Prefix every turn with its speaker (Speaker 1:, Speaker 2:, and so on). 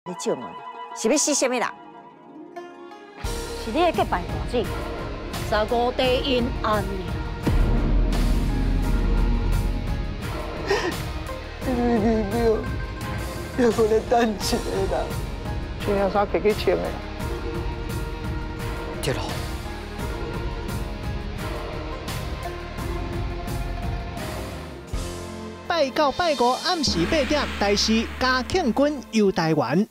Speaker 1: 你借问，是要死什么人？
Speaker 2: 是你的结拜大姐，15地因安呀。
Speaker 3: 你没有我来等一个人，穿遐衫去穿的。
Speaker 4: 对了。
Speaker 5: 拜到拜五暗时8点，台视嘉庆君游台湾。